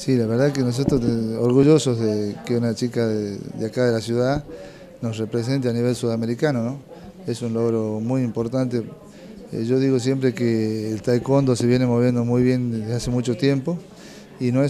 Sí, la verdad que nosotros orgullosos de que una chica de acá de la ciudad nos represente a nivel sudamericano, ¿no? Es un logro muy importante. Yo digo siempre que el taekwondo se viene moviendo muy bien desde hace mucho tiempo y no es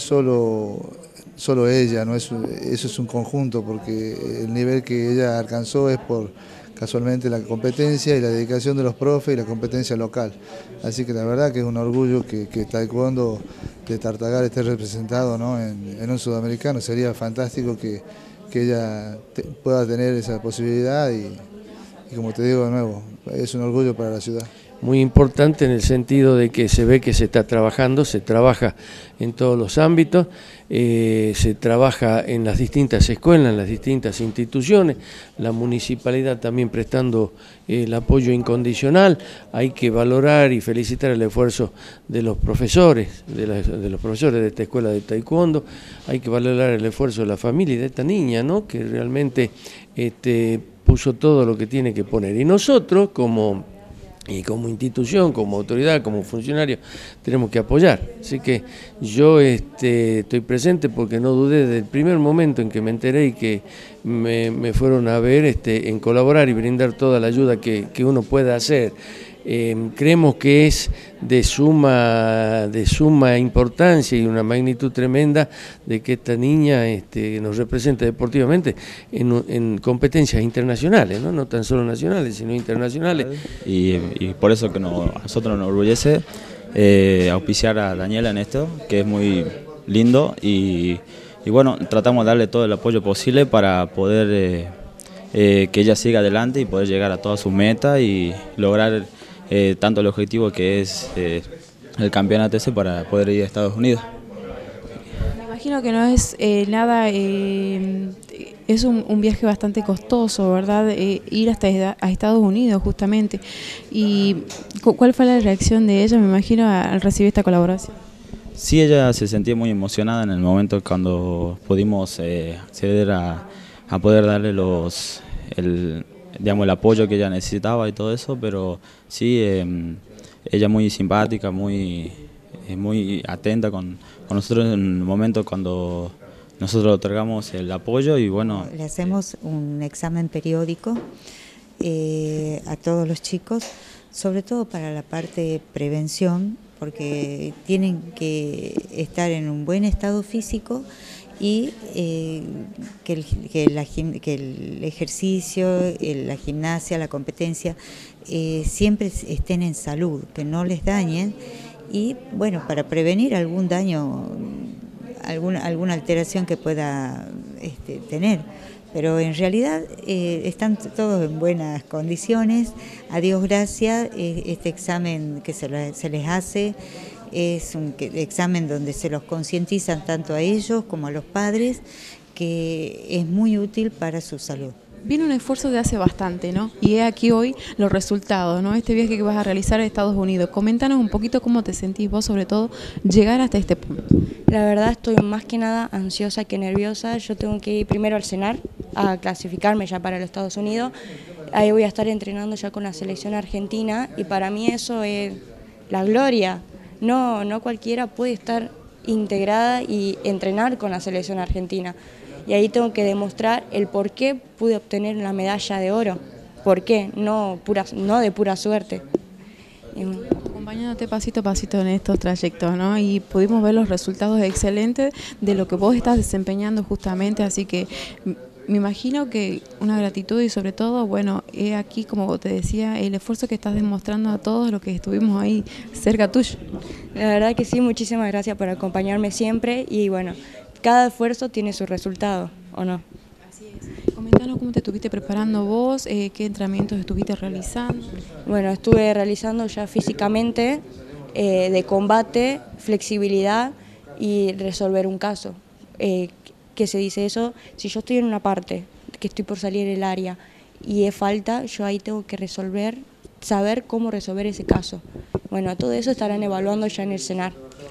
solo ella, no es, eso es un conjunto, porque el nivel que ella alcanzó es por casualmente la competencia y la dedicación de los profes y la competencia local. Así que la verdad que es un orgullo que taekwondo de Tartagal esté representado, ¿no?, en un sudamericano. Sería fantástico que ella pueda tener esa posibilidad y como te digo de nuevo, es un orgullo para la ciudad. Muy importante en el sentido de que se ve que se está trabajando, se trabaja en todos los ámbitos, se trabaja en las distintas escuelas, en las distintas instituciones, la municipalidad también prestando el apoyo incondicional. Hay que valorar y felicitar el esfuerzo de los profesores, de los profesores de esta escuela de taekwondo. Hay que valorar el esfuerzo de la familia y de esta niña, ¿no?, que realmente puso todo lo que tiene que poner. Y nosotros como institución, como autoridad, como funcionario, tenemos que apoyar. Así que yo estoy presente porque no dudé desde el primer momento en que me enteré y que me fueron a ver en colaborar y brindar toda la ayuda que uno pueda hacer. Creemos que es de suma importancia y una magnitud tremenda de que esta niña nos represente deportivamente en competencias internacionales, no tan solo nacionales, sino internacionales. Y por eso que a nosotros nos orgullece auspiciar a Daniela en esto, que es muy lindo y bueno, tratamos de darle todo el apoyo posible para poder que ella siga adelante y poder llegar a todas sus metas y lograr tanto el objetivo que es el campeonato ese para poder ir a Estados Unidos. Me imagino que no es nada, es un viaje bastante costoso, ¿verdad? Ir hasta a Estados Unidos justamente. ¿Y cuál fue la reacción de ella, me imagino, al recibir esta colaboración? Sí, ella se sentía muy emocionada en el momento cuando pudimos acceder a poder darle el apoyo que ella necesitaba y todo eso, pero sí, ella muy simpática, muy atenta con nosotros en el momento cuando nosotros otorgamos el apoyo y bueno. Le hacemos un examen periódico a todos los chicos, sobre todo para la parte de prevención, porque tienen que estar en un buen estado físico y que el ejercicio, la gimnasia, la competencia siempre estén en salud, que no les dañen y bueno, para prevenir algún daño, alguna alteración que pueda tener. Pero en realidad están todos en buenas condiciones, a Dios gracias. Este examen que se les hace es un examen donde se los concientizan tanto a ellos como a los padres, que es muy útil para su salud. Viene un esfuerzo de hace bastante, ¿no? Y he aquí hoy los resultados, ¿no? Este viaje que vas a realizar a Estados Unidos. Coméntanos un poquito cómo te sentís vos, sobre todo, llegar hasta este punto. La verdad estoy más que nada ansiosa que nerviosa. Yo tengo que ir primero al CENAR a clasificarme ya para los Estados Unidos. Ahí voy a estar entrenando ya con la selección argentina y para mí eso es la gloria. No cualquiera puede estar integrada y entrenar con la selección argentina. Y ahí tengo que demostrar el por qué pude obtener una medalla de oro. ¿Por qué? No de pura suerte. Acompañándote pasito a pasito en estos trayectos, ¿no? Y pudimos ver los resultados excelentes de lo que vos estás desempeñando justamente, así que me imagino que una gratitud y sobre todo, bueno, aquí, como te decía, el esfuerzo que estás demostrando a todos los que estuvimos ahí cerca tuyo. La verdad que sí, muchísimas gracias por acompañarme siempre y bueno, cada esfuerzo tiene su resultado, ¿o no? Así es. Coméntanos cómo te estuviste preparando vos, qué entrenamientos estuviste realizando. Bueno, estuve realizando ya físicamente, de combate, flexibilidad y resolver un caso. ¿Qué se dice eso? Si yo estoy en una parte, que estoy por salir del área y es falta, yo ahí tengo que saber cómo resolver ese caso. Bueno, todo eso estarán evaluando ya en el CENAR.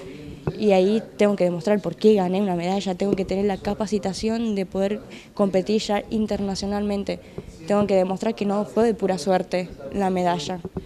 Y ahí tengo que demostrar por qué gané una medalla, tengo que tener la capacitación de poder competir ya internacionalmente. Tengo que demostrar que no fue de pura suerte la medalla.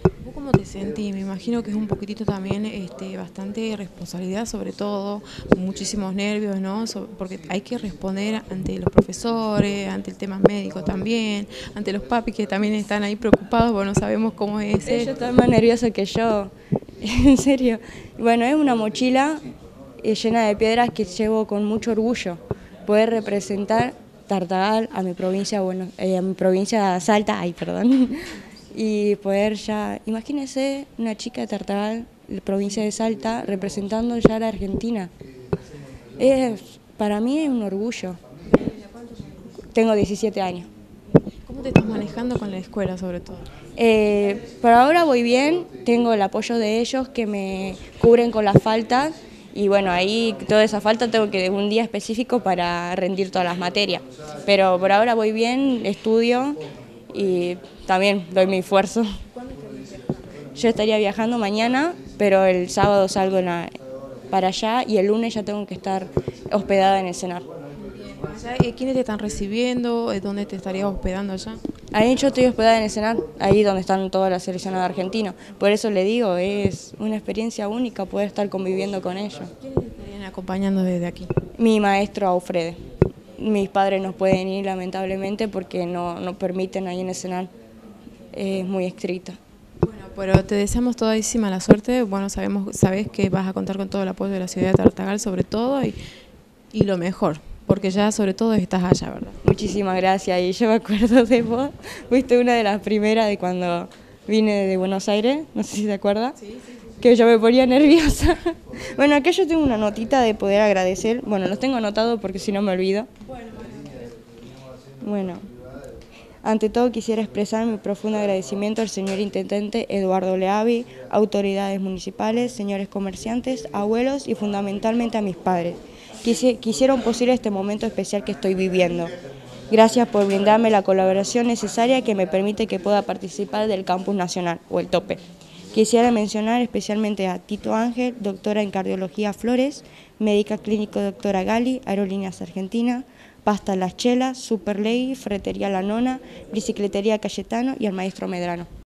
¿Cómo te sentís? Me imagino que es un poquitito también bastante responsabilidad, sobre todo, muchísimos nervios, ¿no? Porque hay que responder ante los profesores, ante el tema médico también, ante los papis que también están ahí preocupados, bueno, sabemos cómo es. Ellos están más nerviosos que yo, en serio. Bueno, es una mochila llena de piedras que llevo con mucho orgullo. Poder representar Tartagal a mi provincia, a mi provincia Salta, y poder ya, imagínense una chica de Tartagal, la provincia de Salta, representando ya a la Argentina. Para mí es un orgullo. Tengo 17 años. ¿Cómo te estás manejando con la escuela, sobre todo? Por ahora voy bien, tengo el apoyo de ellos que me cubren con las faltas. Y bueno, ahí toda esa falta tengo que un día específico para rendir todas las materias. Pero por ahora voy bien, estudio y también doy mi esfuerzo. Yo estaría viajando mañana, pero el sábado salgo para allá y el lunes ya tengo que estar hospedada en el CENAR. ¿Quiénes te están recibiendo? ¿Dónde te estarías hospedando allá? Ahí yo estoy hospedada en el CENAR, ahí donde están todas las seleccionadas argentinas. Por eso le digo, es una experiencia única poder estar conviviendo con ellos. ¿Quiénes te estarían acompañando desde aquí? Mi maestro Aufrede. Mis padres no pueden ir lamentablemente porque no permiten ahí en el CENAR. Es muy estricta. Bueno, pero te deseamos todísima la suerte. Bueno, sabes que vas a contar con todo el apoyo de la ciudad de Tartagal sobre todo y lo mejor. Porque ya sobre todo estás allá, ¿verdad? Muchísimas gracias, y yo me acuerdo de vos, fuiste una de las primeras de cuando vine de Buenos Aires, no sé si te acuerdas, sí. Que yo me ponía nerviosa. Bueno, acá yo tengo una notita de poder agradecer, bueno, los tengo anotados porque si no me olvido. Bueno, ante todo quisiera expresar mi profundo agradecimiento al señor Intendente Eduardo Leavi, autoridades municipales, señores comerciantes, abuelos y fundamentalmente a mis padres, que hicieron posible este momento especial que estoy viviendo. Gracias por brindarme la colaboración necesaria que me permite que pueda participar del Campus Nacional, o el TOPE. Quisiera mencionar especialmente a Tito Ángel, doctora en Cardiología Flores, médica clínico doctora Gali, Aerolíneas Argentina, Pasta Las Chelas, Superley, Ferretería La Nona, Bicicletería Cayetano y al maestro Medrano.